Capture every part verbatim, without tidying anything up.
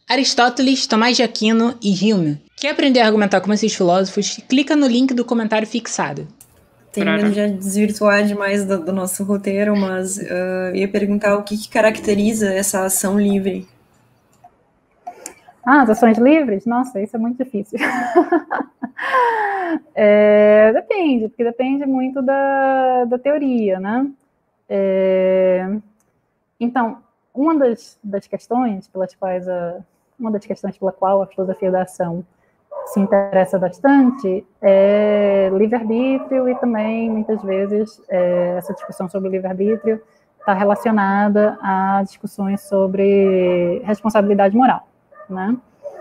Aristóteles, Tomás de Aquino e Hume. Quer aprender a argumentar como esses filósofos? Clica no link do comentário fixado. Tem medo de desvirtuar demais do, do nosso roteiro, mas uh, ia perguntar o que, que caracteriza essa ação livre. Ah, as ações livres? Nossa, isso é muito difícil. é, depende, porque depende muito da, da teoria, né? É, então, uma das, das questões pelas quais a, uma das questões pela qual a filosofia da ação se interessa bastante é livre-arbítrio, e também, muitas vezes, é, essa discussão sobre livre-arbítrio está relacionada a discussões sobre responsabilidade moral, né?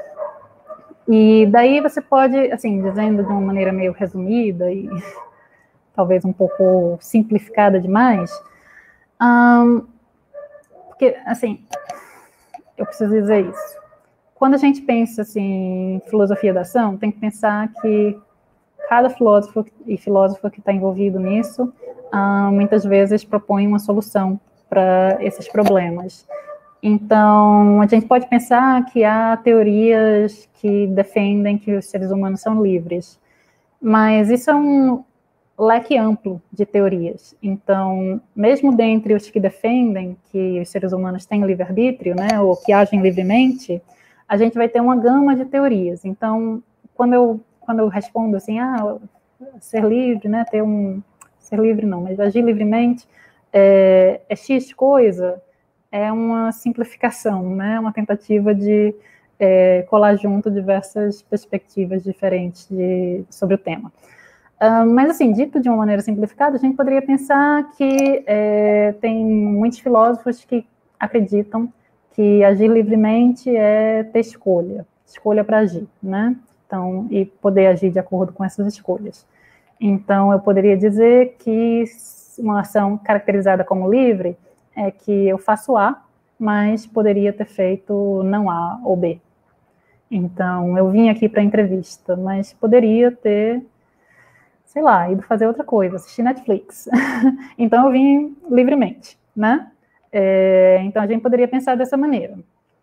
E daí você pode, assim, dizendo de uma maneira meio resumida e talvez um pouco simplificada demais, hum, porque, assim, eu preciso dizer isso. Quando a gente pensa assim, em filosofia da ação, tem que pensar que cada filósofo e filósofa que está envolvido nisso, hum, muitas vezes propõe uma solução para esses problemas. Então, a gente pode pensar que há teorias que defendem que os seres humanos são livres, mas isso é um leque amplo de teorias. Então, mesmo dentre os que defendem que os seres humanos têm livre-arbítrio, né, ou que agem livremente, a gente vai ter uma gama de teorias. Então, quando eu, quando eu respondo assim, ah, ser livre, né, ter um... ser livre não, mas agir livremente é, é X coisa, é uma simplificação, né, uma tentativa de é, colar junto diversas perspectivas diferentes de, sobre o tema. Uh, mas, assim, dito de uma maneira simplificada, a gente poderia pensar que é, tem muitos filósofos que acreditam que agir livremente é ter escolha, escolha para agir, né? Então, e poder agir de acordo com essas escolhas. Então, eu poderia dizer que uma ação caracterizada como livre é que eu faço A, mas poderia ter feito não A ou B. Então, eu vim aqui para a entrevista, mas poderia ter, sei lá, ido fazer outra coisa, assistir Netflix. Então, eu vim livremente, né? É, então, a gente poderia pensar dessa maneira.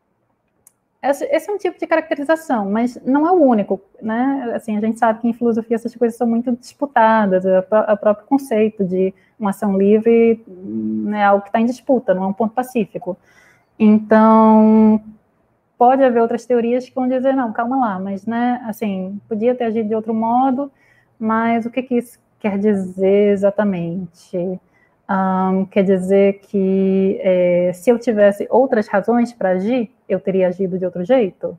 Esse, esse é um tipo de caracterização, mas não é o único, né? Assim, a gente sabe que em filosofia essas coisas são muito disputadas, o próprio conceito de uma ação livre é algo que está em disputa, não é um ponto pacífico. Então, pode haver outras teorias que vão dizer, não, calma lá, mas, né, assim, podia ter agido de outro modo, mas o que, que isso quer dizer exatamente? Um, quer dizer que é, se eu tivesse outras razões para agir, eu teria agido de outro jeito?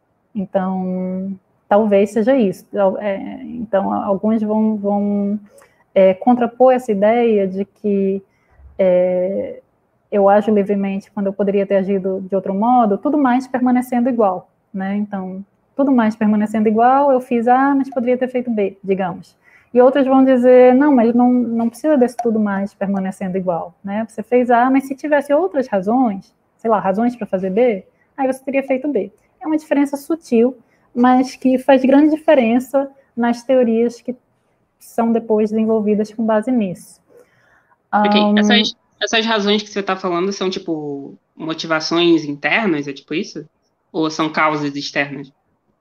Então, talvez seja isso. É, então, alguns vão, vão é, contrapor essa ideia de que é, eu ajo livremente quando eu poderia ter agido de outro modo, tudo mais permanecendo igual, né? Então, tudo mais permanecendo igual, eu fiz A, mas poderia ter feito B, digamos. E outros vão dizer, não, mas não, não precisa desse tudo mais permanecendo igual, né? Você fez A, mas se tivesse outras razões, sei lá, razões para fazer B, aí você teria feito B. É uma diferença sutil, mas que faz grande diferença nas teorias que são depois desenvolvidas com base nisso. Ok, Um, essas, essas razões que você está falando são, tipo, motivações internas, é tipo isso? Ou são causas externas?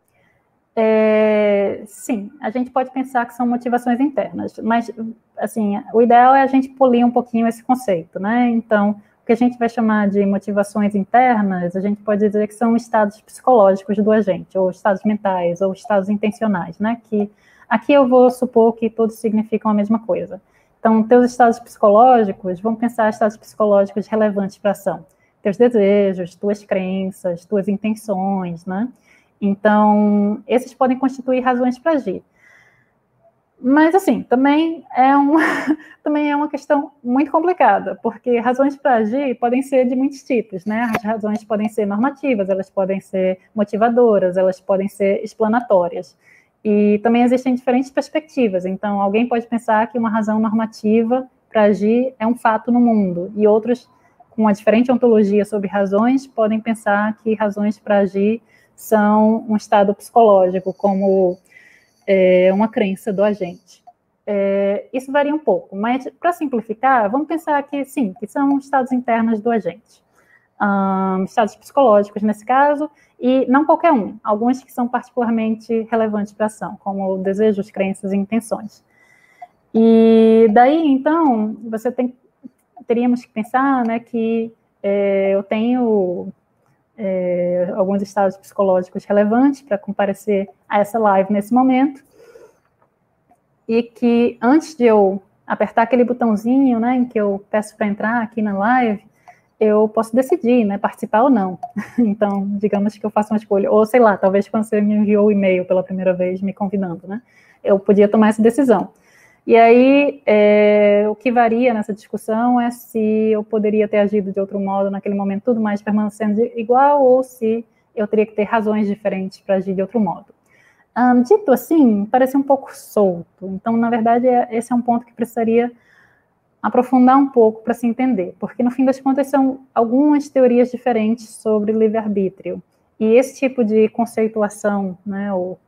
É, sim, a gente pode pensar que são motivações internas, mas, assim, o ideal é a gente polir um pouquinho esse conceito, né? Então, o que a gente vai chamar de motivações internas, a gente pode dizer que são estados psicológicos do agente, ou estados mentais, ou estados intencionais, né? Que aqui eu vou supor que todos significam a mesma coisa. Então, teus estados psicológicos, vamos pensar estados psicológicos relevantes para a ação. Teus desejos, tuas crenças, tuas intenções, né? Então, esses podem constituir razões para agir. Mas, assim, também é, um, também é uma questão muito complicada, porque razões para agir podem ser de muitos tipos, né? As razões podem ser normativas, elas podem ser motivadoras, elas podem ser explanatórias. E também existem diferentes perspectivas. Então, alguém pode pensar que uma razão normativa para agir é um fato no mundo, e outros, com uma diferente ontologia sobre razões, podem pensar que razões para agir são um estado psicológico, como é, uma crença do agente. É, isso varia um pouco, mas, para simplificar, vamos pensar que, sim, que são estados internos do agente. um, estados psicológicos nesse caso, e não qualquer um, alguns que são particularmente relevantes para a ação, como desejos, crenças e intenções. E daí, então, você tem, teríamos que pensar, né, que é, eu tenho é, alguns estados psicológicos relevantes para comparecer a essa live nesse momento, e que antes de eu apertar aquele botãozinho, né, em que eu peço para entrar aqui na live, eu posso decidir, né, participar ou não. Então, digamos que eu faço uma escolha, ou sei lá, talvez quando você me enviou o e-mail pela primeira vez me convidando, né, eu podia tomar essa decisão. E aí, é, o que varia nessa discussão é se eu poderia ter agido de outro modo naquele momento, tudo mais permanecendo igual, ou se eu teria que ter razões diferentes para agir de outro modo. Um, dito assim, parece um pouco solto. Então, na verdade, é, esse é um ponto que precisaria aprofundar um pouco para se entender, porque, no fim das contas, são algumas teorias diferentes sobre livre-arbítrio. E esse tipo de conceituação, né, ou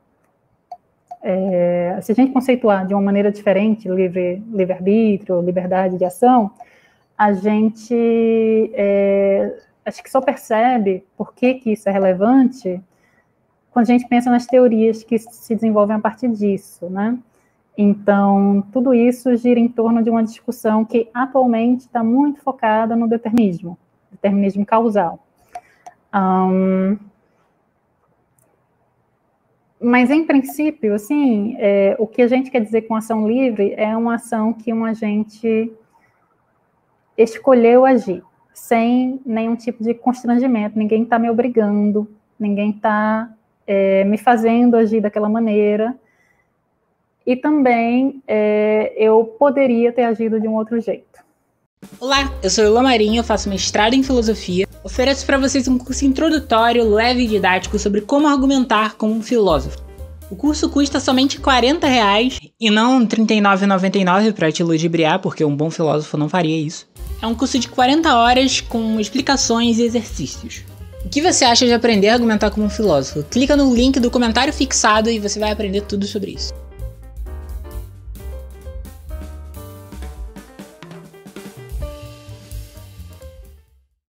É, se a gente conceituar de uma maneira diferente livre, livre-arbítrio, liberdade de ação, a gente é, acho que só percebe por que, que isso é relevante quando a gente pensa nas teorias que se desenvolvem a partir disso, né? Então, tudo isso gira em torno de uma discussão que atualmente está muito focada no determinismo, determinismo causal. Um, Mas, em princípio, assim, é, o que a gente quer dizer com ação livre é uma ação que um agente escolheu agir, sem nenhum tipo de constrangimento. Ninguém está me obrigando, ninguém está é, me fazendo agir daquela maneira. E também é, eu poderia ter agido de um outro jeito. Olá, eu sou Ila Marinho, eu faço mestrado em filosofia. Ofereço para vocês um curso introdutório, leve e didático sobre como argumentar como um filósofo. O curso custa somente quarenta reais e não trinta e nove reais e noventa e nove centavos para te ludibriar, porque um bom filósofo não faria isso. É um curso de quarenta horas com explicações e exercícios. O que você acha de aprender a argumentar como um filósofo? Clica no link do comentário fixado e você vai aprender tudo sobre isso.